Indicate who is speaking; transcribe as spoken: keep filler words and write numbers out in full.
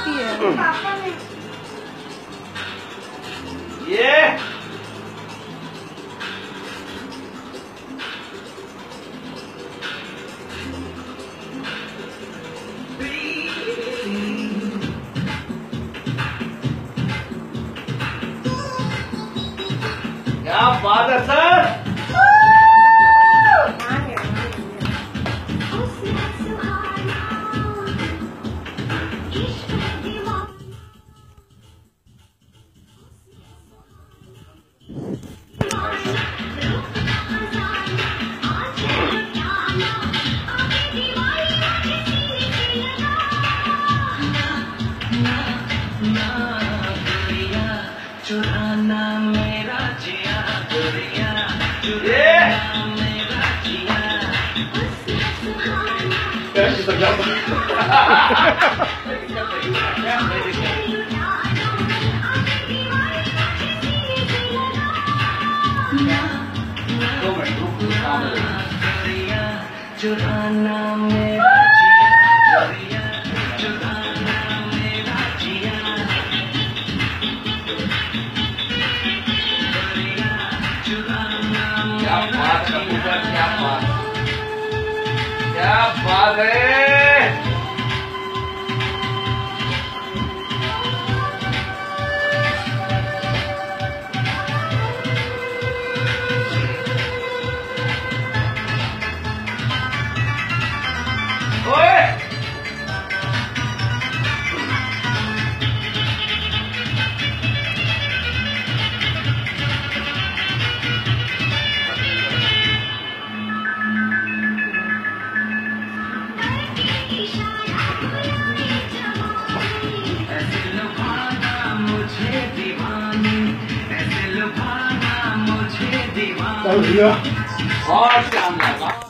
Speaker 1: करती है।
Speaker 2: ये क्या बात है सर।
Speaker 3: चुराना मेरा जिया गोरिया, चुराना मेरा जिया। चुराना मेरा जिया गोरिया, चुराना मेरा जिया।
Speaker 2: क्या बात है, क्या बात, क्या बात है। ओए
Speaker 3: ऐसे लुभाना मुझे दीवानी, ऐसे लुभाना मुझे दीवानी।
Speaker 2: और शानदार।